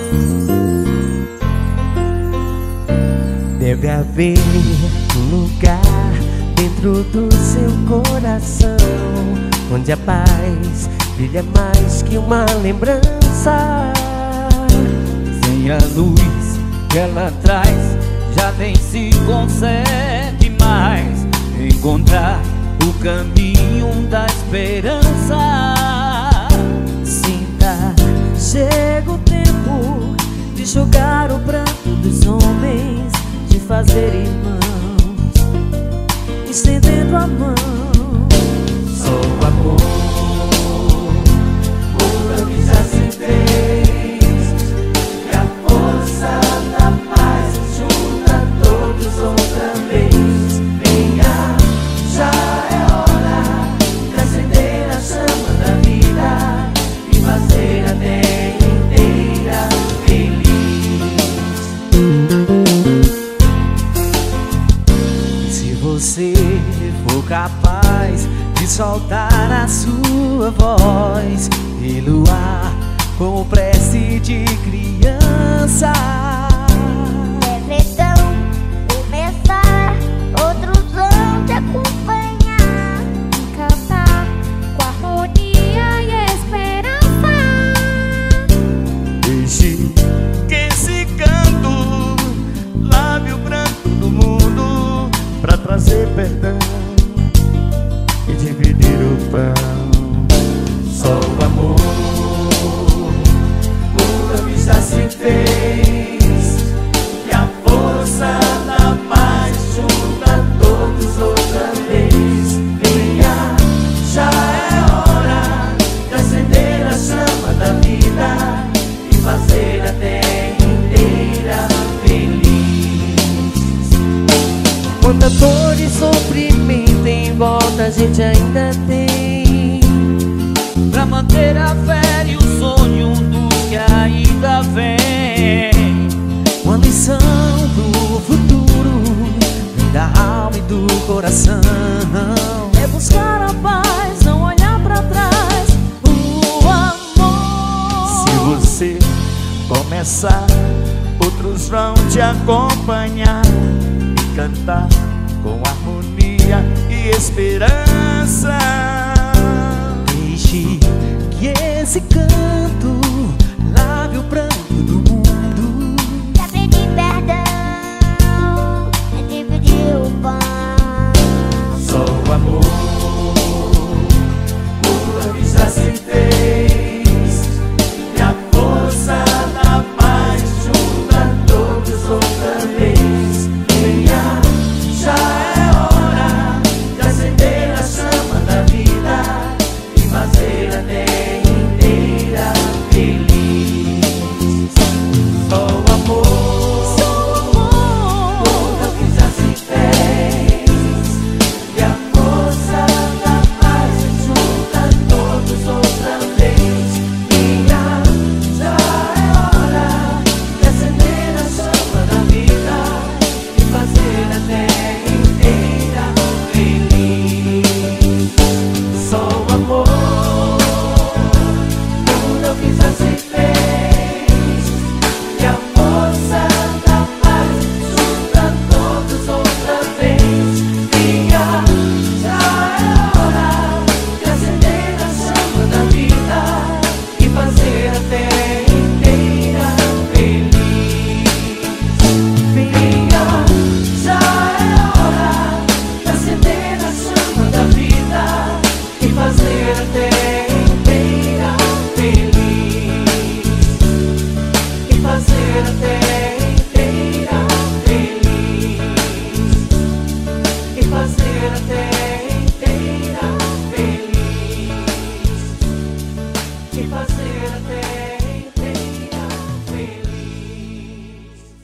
Deve haver um lugar dentro do seu coração onde a paz brilha mais que uma lembrança. Sem a luz que ela traz, já nem se consegue mais encontrar o caminho da esperança. Sinta, chega o tempo de jogar o pranto dos homens, de fazer irmãos, estendendo a mão. Só o amor muda o que já se fez, e a força da paz junta todos outra vez. Venha, já é hora de acender a chama da vida e fazer a terra inteira feliz. Se você for capaz de soltar a sua voz e luar com prece de criança, deve então começar, outros vão te acompanhar e cantar com harmonia e esperança. deixe que esse canto lave o branco do mundo pra trazer perdão e dividir o pão. Só o amor muda o que já se fez, e a força da paz junta todos outra vez. Venha, já é hora de acender a chama da vida e fazer a terra inteira feliz. Quanta dor e sofrimento em volta a gente ainda tem, Pra manter a fé e o sonho do que ainda vem. uma lição do futuro vem da alma e do coração. É buscar a paz, não olhar pra trás, o amor. Se você começar, outros vão te acompanhar e cantar com harmonia e esperança. Deixe que esse canto lave o pranto do mundo. Pra pedir perdão, é dividir o pão. Só o amor muda o que já se fez, e a força da paz junta todos outra vez. Venha, já é hora de acender a chama da vida e fazer a terra inteira feliz. Só o amor muda o que já se fez, e a força da paz junta todos outra vez. Venha, já é hora de acender a chama da vida e fazer a terra inteira feliz. Só o amor muda o que já se fez, e a força da paz junta todos outra vez. Venha, já é hora de acender a chama da vida e fazer a terra inteira feliz. Venha, já é hora de acender a chama da vida e fazer a terra inteira feliz, e fazer a terra